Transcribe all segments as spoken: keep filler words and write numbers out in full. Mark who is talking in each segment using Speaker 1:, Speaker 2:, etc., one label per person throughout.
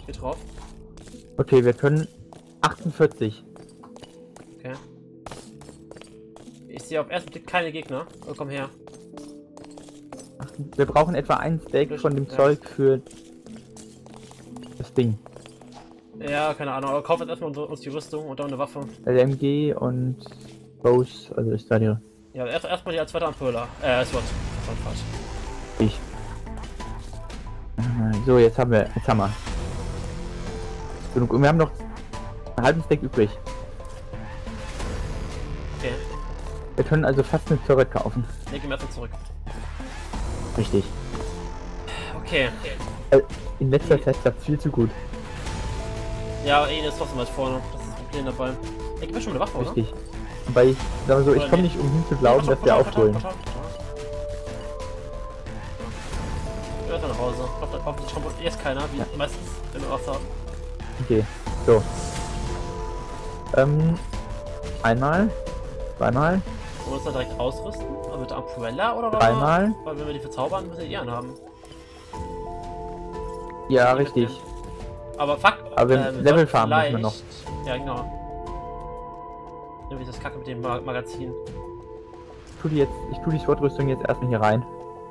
Speaker 1: Ich geh drauf.
Speaker 2: Okay, wir können achtundvierzig.
Speaker 1: Okay. Ich sehe auf den ersten Blick keine Gegner. Oh, komm her.
Speaker 2: Wir brauchen etwa ein Stack von dem
Speaker 1: ja.
Speaker 2: Zeug für das Ding.
Speaker 1: Ja, keine Ahnung, aber kauf jetzt erstmal uns die Rüstung und dann eine Waffe.
Speaker 2: L M G und Bows, also ist da die.
Speaker 1: Ja, erst erstmal die als zweiter Ampulla. Äh, SWAT.
Speaker 2: Ich. So, jetzt haben wir, jetzt haben wir. Genug. Und wir haben noch einen halben Stack übrig.
Speaker 1: Okay.
Speaker 2: Wir können also fast eine Turret kaufen.
Speaker 1: Ne, gehen wir erstmal zurück.
Speaker 2: Richtig.
Speaker 1: Okay.
Speaker 2: Äh, in letzter Zeit klappt viel zu gut.
Speaker 1: Ja, eh, das ist trotzdem weit vorne. Das ist das Problem dabei. Ey, gib mir schon eine Waffe,
Speaker 2: Richtig.
Speaker 1: oder?
Speaker 2: Weil ich, sag mal so, ich komme nicht umhin zu glauben, dass wir aufholen.
Speaker 1: Ich will nach Hause. Hoffentlich kommt erst keiner, wie ja. meistens, wenn wir was haben.
Speaker 2: Okay, so. Ähm, einmal, zweimal.
Speaker 1: Wollen wir uns da direkt ausrüsten? Also mit der Ampuella oder was?
Speaker 2: Dreimal.
Speaker 1: Weil wenn wir die verzaubern, müssen wir die anhaben.
Speaker 2: Ja, richtig.
Speaker 1: Aber fuck,
Speaker 2: aber
Speaker 1: äh,
Speaker 2: Level farmen müssen wir noch.
Speaker 1: Ja, genau. Nämlich das Kacke mit dem Mag Magazin.
Speaker 2: Ich tu die jetzt, ich tu die SWAT-Rüstung jetzt erstmal hier rein.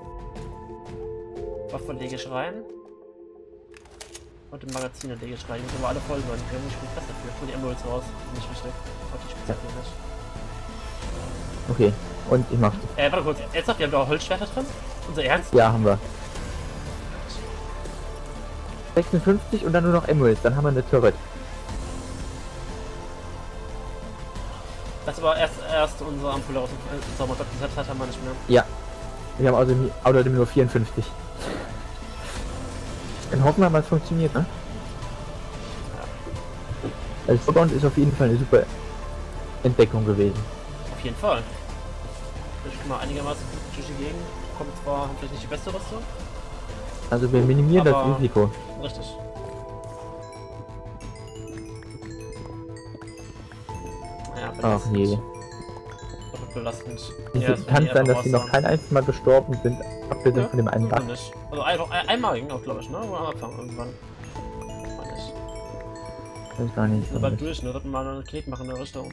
Speaker 1: Waffe lege ich rein. Und im Magazin lege ich rein. Die müssen aber alle voll sein. Wir haben nicht gut Platz dafür. Ich hol die Emeralds raus. Nicht wichtig. Warte, ich speziell ja. nicht.
Speaker 2: Okay, und ich mach.
Speaker 1: Äh, warte kurz. Ernsthaft, wir haben da auch Holzschwerter drin? Unser Ernst?
Speaker 2: Ja, haben wir. sechsundfünfzig und dann nur noch Emeralds, dann haben wir eine Turret.
Speaker 1: Das ist aber erst, erst unsere Ampulle aus dem Sommer. Die Zeit haben wir nicht mehr.
Speaker 2: Ja. Wir haben außerdem, außerdem nur vierundfünfzig. Dann hoffen wir mal, es funktioniert, ne? Ja. Also Surbound ist auf jeden Fall eine super Entdeckung gewesen.
Speaker 1: Auf jeden Fall. Ich bin mal einigermaßen gut durch die Gegend. Kommt zwar, haben vielleicht nicht die beste Rüstung.
Speaker 2: Also wir minimieren
Speaker 1: aber
Speaker 2: das Risiko.
Speaker 1: Richtig. Ja,
Speaker 2: ach nee.
Speaker 1: Das belastend.
Speaker 2: Es
Speaker 1: ja,
Speaker 2: kann sein, dass sie noch kein einziges Mal gestorben sind, abgesehen
Speaker 1: ja, von
Speaker 2: dem einen Bug.
Speaker 1: Nicht. Also ein, ein, einmal ging auch, glaube ich, ne? Oder am Anfang irgendwann. War nicht.
Speaker 2: Das ist gar nicht.
Speaker 1: So bald durch, ne? Sollten wir mal einen Knick machen in der Richtung.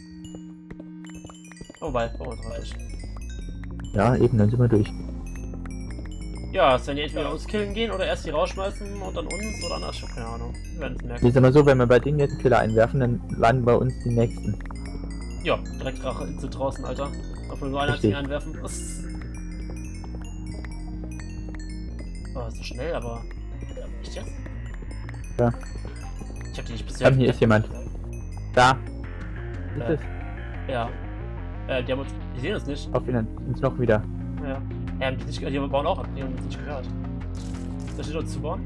Speaker 1: Oh, weit, bei uns reicht.
Speaker 2: Ja, eben, dann sind wir durch.
Speaker 1: Ja, es werden die entweder uns killen gehen oder erst die rausschmeißen und dann uns oder anders, keine Ahnung. Wir werden es merken.
Speaker 2: Ist immer so, wenn wir bei denen jetzt einen Killer einwerfen, dann landen bei uns die nächsten.
Speaker 1: Ja, direkt Rache Insel draußen, Alter. Auf nur einen einzigen einwerfen. Oh, ist so schnell, aber. Echt jetzt?
Speaker 2: Ja.
Speaker 1: Ich hab die nicht bisher.
Speaker 2: Dann hier ist jemand. Da. Ist
Speaker 1: äh,
Speaker 2: es?
Speaker 1: Ja. Äh, die haben uns. Die sehen uns nicht.
Speaker 2: Auf ihn uns noch wieder.
Speaker 1: Ja. Ja, die, nicht, die bauen auch ab, die haben uns nicht gehört. Da steht uns zu bauen.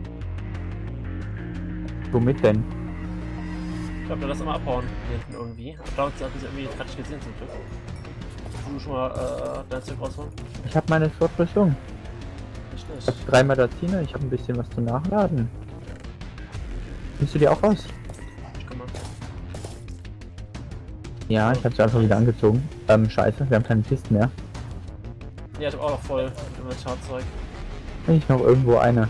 Speaker 2: Womit denn?
Speaker 1: Ich glaube, wir lassen mal abhauen. Hier hinten irgendwie. Ich glaube, sie hat uns irgendwie gerade nicht gesehen zum Glück. Du schon mal äh, dein Zeug rausholen?
Speaker 2: Ich habe meine SWAT-Rüstung.
Speaker 1: Nicht
Speaker 2: Ich habe drei Magazine, ich habe ein bisschen was zum Nachladen. Nimmst du die auch raus?
Speaker 1: Ich komm mal.
Speaker 2: Ja, ich habe sie einfach wieder angezogen. Ähm, scheiße, wir haben keine Kisten mehr.
Speaker 1: Ja, ich hab auch noch voll Inventarzeug.
Speaker 2: Ich noch irgendwo eine.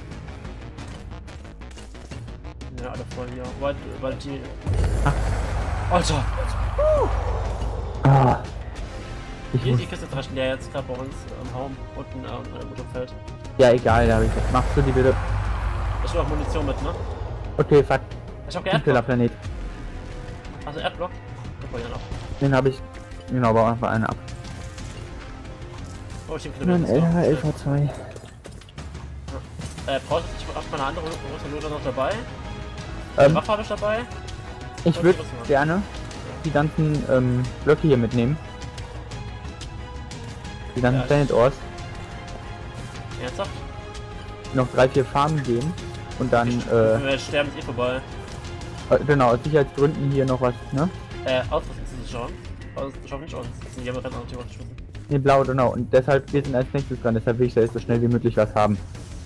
Speaker 1: Ja, alle voll hier. Weil, weil die.
Speaker 2: Ach.
Speaker 1: Alter!
Speaker 2: Ah. Ich
Speaker 1: Hier
Speaker 2: muss...
Speaker 1: die Kiste ist recht leer jetzt gerade bei uns im Raum unten äh, im Mittelfeld.
Speaker 2: Ja, egal, da habe ich das. Machst du die bitte?
Speaker 1: Da steht auch Munition mit, ne?
Speaker 2: Okay, fuck.
Speaker 1: Ich hab keinen Erdblock.
Speaker 2: Planet.
Speaker 1: Also Erdblock? Guck mal hier noch.
Speaker 2: Den habe ich. Genau, bau einfach eine ab.
Speaker 1: Oh, ich denke,
Speaker 2: Ein L H L V zwei.
Speaker 1: Ja. Äh, brauchst du nicht auch mal eine andere große Loader noch dabei?
Speaker 2: Ähm,
Speaker 1: Waffe habe ich dabei?
Speaker 2: ich würde gerne die ganzen ähm, Blöcke hier mitnehmen. Die ganzen
Speaker 1: ja,
Speaker 2: Planet Ores.
Speaker 1: Ernsthaft?
Speaker 2: Noch drei, vier Farmen gehen und dann
Speaker 1: ich,
Speaker 2: äh,
Speaker 1: wir sterben ist eh vorbei.
Speaker 2: Äh, genau, aus Sicherheitsgründen hier noch was, ne?
Speaker 1: Äh, Ausrüstung ist es schon. Aber ich hoffe nicht uns. Das sind die haben ganz andere Themen.
Speaker 2: Ne, blau, genau. Und deshalb, wir sind als nächstes dran, deshalb will ich da jetzt so schnell wie möglich was haben.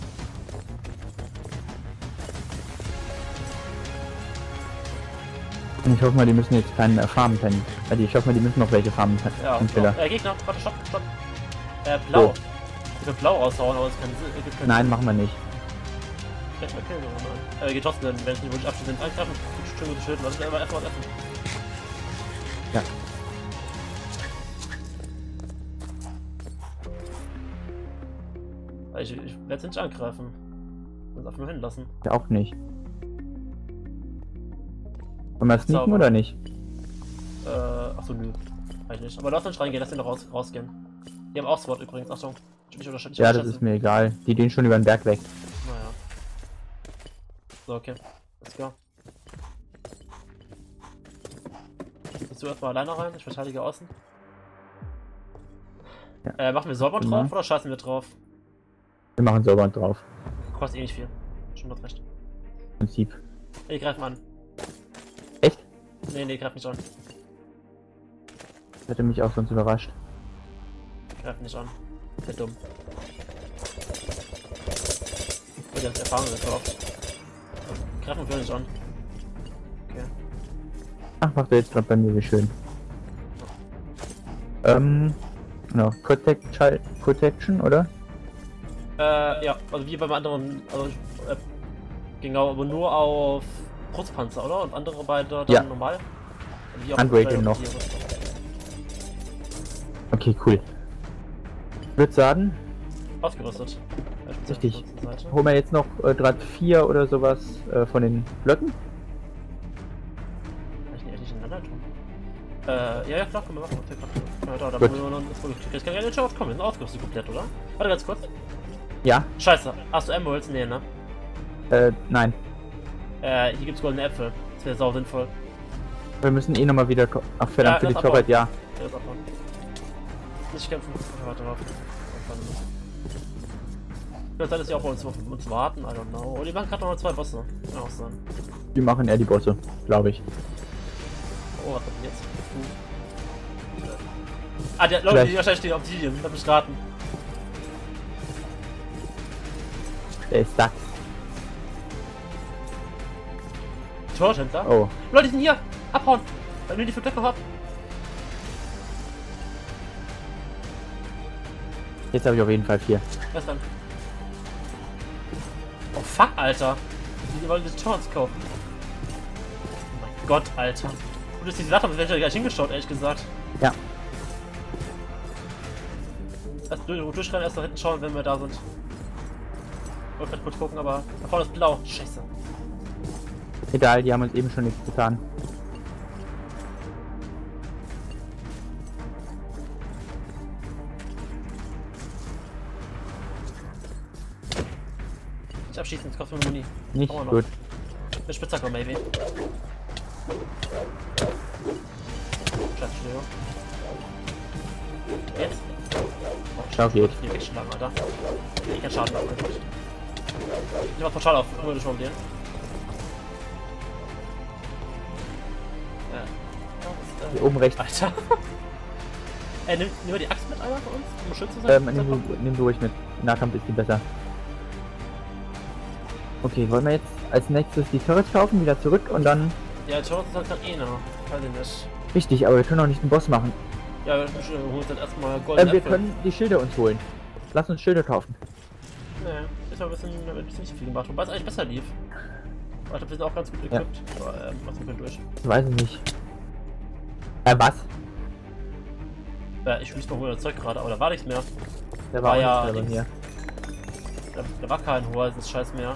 Speaker 2: Und ich hoffe mal, die müssen jetzt keinen äh, farmen können. Also ich hoffe mal, die müssen noch welche farmen können.
Speaker 1: Ja,
Speaker 2: Killer.
Speaker 1: Äh, Gegner, warte, stopp, stopp. Äh, blau.
Speaker 2: So.
Speaker 1: Ich will blau raushauen, aber es kann, gibt keinen
Speaker 2: Nein,
Speaker 1: Sinn.
Speaker 2: machen wir nicht.
Speaker 1: Vielleicht mal killen, oder? Äh, geht trotzdem, wenn ich nicht wirklich abschließend angreifen, schön gute Schilden, lass uns aber erstmal was essen.
Speaker 2: Ja.
Speaker 1: Ich, ich werde nicht angreifen. Uns einfach nur hinlassen.
Speaker 2: Ja, auch nicht. Wollen wir sneaken
Speaker 1: Sauber.
Speaker 2: oder nicht?
Speaker 1: Äh, achso, nö. Eigentlich nicht. Aber lass uns reingehen, lass den noch raus, rausgehen. Die haben auch Sword übrigens, Achtung. Ich mich unterschätze.
Speaker 2: Ja, das ist mir egal. Die gehen schon über den Berg weg.
Speaker 1: Naja. So, okay. Let's go. Bist du erstmal alleine rein? Ich verteidige außen.
Speaker 2: Ja.
Speaker 1: Äh, machen wir Säubern
Speaker 2: Genau.
Speaker 1: drauf oder scheißen wir drauf?
Speaker 2: Wir machen sauber drauf.
Speaker 1: Kostet eh nicht viel. Schon hat recht.
Speaker 2: Im Prinzip.
Speaker 1: Ey, die greifen an.
Speaker 2: Echt?
Speaker 1: Nee, nee, greif nicht an.
Speaker 2: Das hätte mich auch sonst überrascht.
Speaker 1: Greif nicht an. Sehr dumm. Oh, die haben Erfahrung gekauft. Greifen wir nicht an. Okay.
Speaker 2: Ach, macht er jetzt gerade bei mir, wie schön. Ähm, no, Protect Child Protection, oder?
Speaker 1: Äh, ja, also wie beim anderen, also äh, genau, aber nur auf Brustpanzer, oder? Und andere beide dann
Speaker 2: Ja.
Speaker 1: normal? Wie
Speaker 2: Unbreaking noch. Okay, cool. Ich würde sagen,
Speaker 1: Ausgerüstet.
Speaker 2: Richtig. holen wir jetzt noch äh, Draht vier oder sowas äh, von den Blöcken.
Speaker 1: Kann ich nicht echt nicht ineinander tun? Äh, ja, ja, klar, können wir machen. Okay, klar. Da, da, da
Speaker 2: Gut.
Speaker 1: wollen wir noch das Produkt. Jetzt kann ja nicht schon kommen, wir sind ausgerüstet komplett, oder? Warte ganz kurz.
Speaker 2: Ja,
Speaker 1: Scheiße, hast du Emeralds? Nee, ne?
Speaker 2: äh, nein.
Speaker 1: Äh, hier gibt's goldene Äpfel. Das wäre sau sinnvoll.
Speaker 2: Wir müssen eh nochmal wieder... ko- Ach, verdammt,
Speaker 1: Ja,
Speaker 2: für die
Speaker 1: lass
Speaker 2: Torwart, ja.
Speaker 1: Ja, das abhauen. Nicht kämpfen. Warte, warte. Vielleicht ist ja auch bei uns auf uns warten, I don't know. Oh, die machen gerade noch zwei Bosse. Kann auch sein.
Speaker 2: Die machen eher die Bosse, glaube ich.
Speaker 1: Oh, was kommt denn jetzt? Uh. Ah, der Leute, die wahrscheinlich stehen auf Obsidian. Lass mich raten.
Speaker 2: Der ist Dachs.
Speaker 1: Torhändler?
Speaker 2: Oh,
Speaker 1: Leute, die sind hier! Abhauen! Weil nur die für Blöcke habt.
Speaker 2: jetzt habe ich auf jeden Fall vier.
Speaker 1: Was dann? Oh fuck, Alter! Die wollen die Torns kaufen. Oh mein Gott, Alter. Gut, dass die gesagt haben, wäre ich gleich hingeschaut, ehrlich gesagt.
Speaker 2: Ja.
Speaker 1: Erst durch, durchrennen, erst nach hinten schauen, wenn wir da sind. Ich wollte gerade kurz gucken, aber da vorne ist blau. Scheiße.
Speaker 2: Egal, die haben uns eben schon nichts getan.
Speaker 1: Nicht abschießen, jetzt kostet mir Muni.
Speaker 2: Nicht
Speaker 1: Brauchen wir
Speaker 2: gut.
Speaker 1: noch. Mit Spitzhacke, maybe. Scheiße, Entschuldigung. Jetzt? Oh,
Speaker 2: Schau, geht.
Speaker 1: Die geht schon lang, Alter. Ich kann Schaden machen. Ich mach Portal auf, würde schon den. Ja. Das ist,
Speaker 2: Hier oben rechts.
Speaker 1: Alter. Äh, nimm, nimm mal die Axt mit einmal für uns, um schön zu sein.
Speaker 2: Ähm, nimm, du, nimm du ruhig mit. Nahkampf ist viel besser. Okay, wollen wir jetzt als nächstes die Turrets kaufen, wieder zurück und dann...
Speaker 1: Ja, Torres ist halt gerade eh noch. Weiß ich nicht.
Speaker 2: Richtig, aber wir können auch nicht den Boss machen.
Speaker 1: Ja, ich hol dann erstmal Golden
Speaker 2: Ähm, wir
Speaker 1: Äpfel.
Speaker 2: können die Schilder uns holen. Lass uns Schilder kaufen.
Speaker 1: Nee, ist mal ein bisschen, ein bisschen nicht viel gemacht. Wobei es eigentlich besser lief. Warte, wir sind auch ganz gut
Speaker 2: Ja.
Speaker 1: equipped. Aber, ähm, was sind wir durch?
Speaker 2: Ich weiß es nicht. Äh, was?
Speaker 1: Äh, ich schließe mal hoher Zeug gerade, aber da war nichts mehr.
Speaker 2: Der
Speaker 1: War
Speaker 2: war
Speaker 1: ja
Speaker 2: ja nicht
Speaker 1: links.
Speaker 2: hier.
Speaker 1: Da, da war kein hoher, das Scheiß mehr.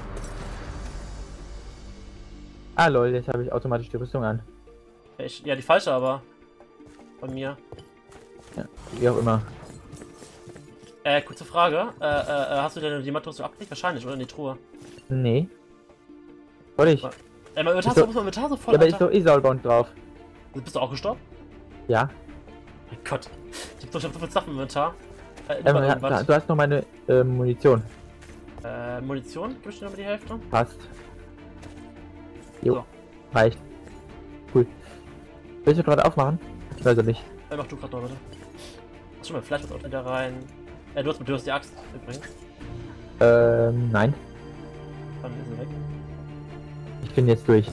Speaker 2: Ah lol, jetzt habe ich automatisch die Rüstung an.
Speaker 1: Ich, ja, die falsche aber. Von mir.
Speaker 2: Ja, wie auch immer.
Speaker 1: Äh, kurze Frage. Äh, äh, hast du denn die Matros so abgelegt? Wahrscheinlich, oder? In die Truhe.
Speaker 2: Nee. Soll ich?
Speaker 1: Ey, mein Inventar
Speaker 2: Ist doch-
Speaker 1: muss mein Inventar so voll,
Speaker 2: Ja, aber ist
Speaker 1: Alter.
Speaker 2: doch eh Soulbound drauf.
Speaker 1: Bist du auch gestorben?
Speaker 2: Ja.
Speaker 1: Mein Gott. Ich hab doch schon so viel Stuff im Inventar. Äh, nimm
Speaker 2: Ähm,
Speaker 1: mal
Speaker 2: ja,
Speaker 1: irgendwas.
Speaker 2: da, du hast noch meine äh, Munition.
Speaker 1: Äh, Munition? Gib ich dir nochmal die Hälfte?
Speaker 2: Passt. Jo.
Speaker 1: So.
Speaker 2: Reicht. Cool. Willst du gerade aufmachen? Weiß ich nicht.
Speaker 1: Äh, mach du gerade noch bitte. Hast du mal Fleisch auch wieder rein? Äh, du hast, du hast die Axt übrigens.
Speaker 2: Ähm, nein.
Speaker 1: Dann ist sie weg.
Speaker 2: Ich bin jetzt durch.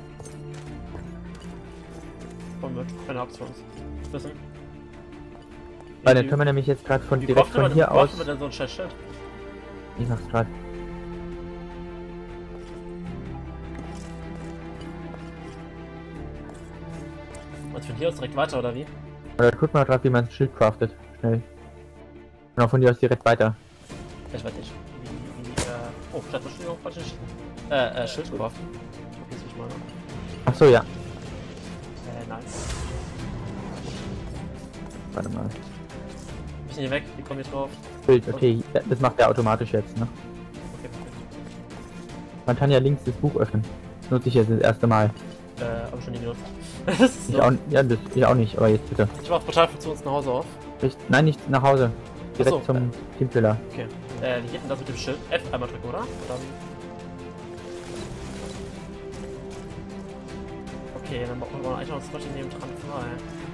Speaker 1: Komm mit, keine Axt für uns. Wissen.
Speaker 2: Weil dann können wir nämlich jetzt gerade von
Speaker 1: Wie
Speaker 2: direkt
Speaker 1: braucht
Speaker 2: von
Speaker 1: man,
Speaker 2: hier
Speaker 1: braucht
Speaker 2: aus.
Speaker 1: man denn so ein Scheiß Schild?
Speaker 2: Ich mach's gerade.
Speaker 1: Und von hier aus direkt weiter, oder wie?
Speaker 2: Oder guck mal gerade, wie man ein Schild craftet. Schnell. Und auch von dir aus direkt weiter.
Speaker 1: Ich weiß nicht. Wie, wie, äh... Oh, Stadtbeschleunigung, falsche Schild. Äh, äh, Schild craften. Okay, ich mal.
Speaker 2: Ach so, ja.
Speaker 1: Äh, nice.
Speaker 2: Warte mal.
Speaker 1: Bisschen hier weg, wie kommen wir drauf?
Speaker 2: Schild, okay. Das macht er automatisch jetzt, ne?
Speaker 1: Okay, perfekt.
Speaker 2: Man kann ja links das Buch öffnen. Das nutze ich jetzt das erste Mal.
Speaker 1: Äh, hab ich schon nie genutzt. Das ist
Speaker 2: Ich
Speaker 1: so.
Speaker 2: auch, ja, das, ich auch nicht, aber jetzt bitte.
Speaker 1: Ich mach Portal zu uns nach Hause auf.
Speaker 2: Ich, nein, nicht nach Hause. Direkt
Speaker 1: Ach so,
Speaker 2: zum Teamkiller.
Speaker 1: Okay. Äh, wie geht denn das mit dem Schild? F einmal drücken, oder? Oder wie? Okay, dann brauchen wir eigentlich noch das Spot neben dran frei.